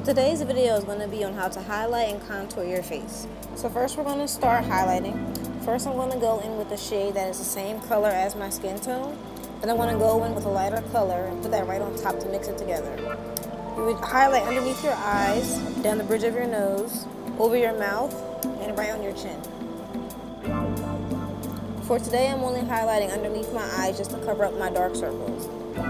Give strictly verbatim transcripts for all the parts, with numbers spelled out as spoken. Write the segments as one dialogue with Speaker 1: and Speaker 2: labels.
Speaker 1: today's video is going to be on how to highlight and contour your face. So first we're going to start highlighting. First I'm going to go in with a shade that is the same color as my skin tone. Then I'm going to go in with a lighter color and put that right on top to mix it together. You would highlight underneath your eyes, down the bridge of your nose, over your mouth, and right on your chin. For today I'm only highlighting underneath my eyes just to cover up my dark circles.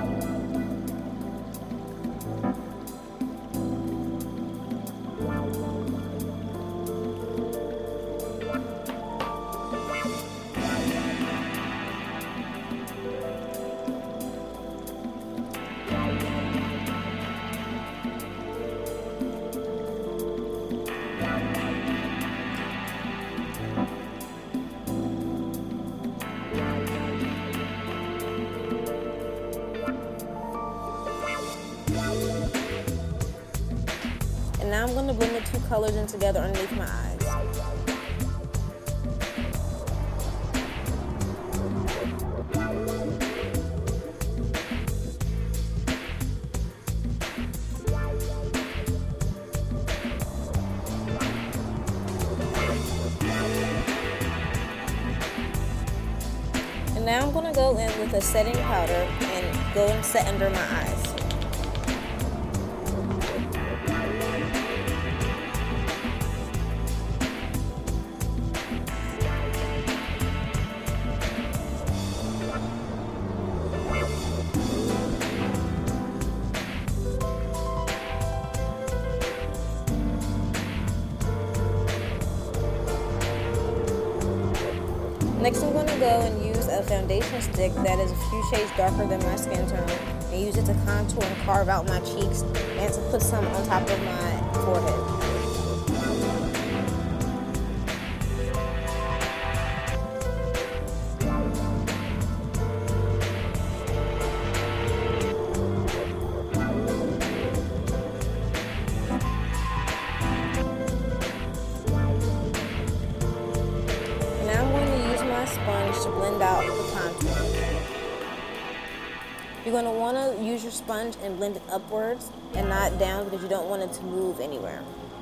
Speaker 1: And now I'm going to blend the two colors in together underneath my eyes. And now I'm going to go in with a setting powder and go and set under my eyes. Next I'm going to go and use a foundation stick that is a few shades darker than my skin tone and use it to contour and carve out my cheeks and to put some on top of my forehead. Sponge to blend out the contour. You're going to want to use your sponge and blend it upwards and not down because you don't want it to move anywhere.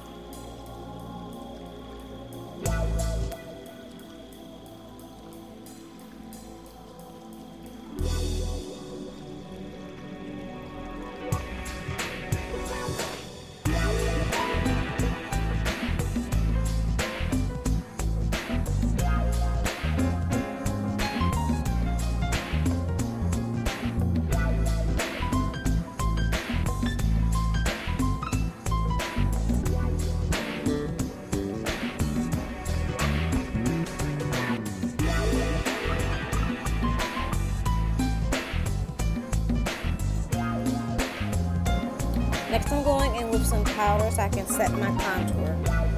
Speaker 1: Next I'm going in with some powder so I can set my contour.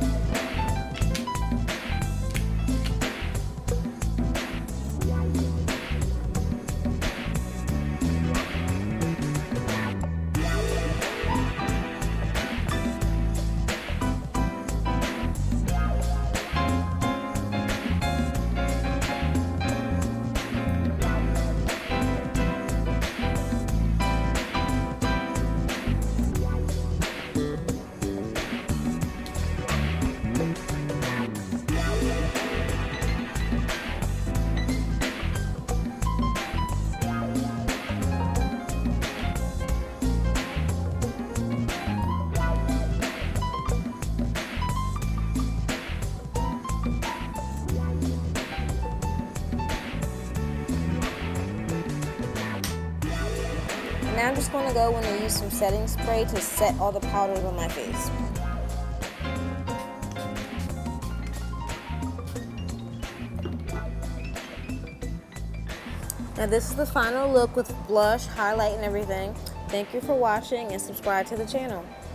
Speaker 1: Now I'm just going to go in and use some setting spray to set all the powders on my face. Now this is the final look with blush, highlight, and everything. Thank you for watching and subscribe to the channel.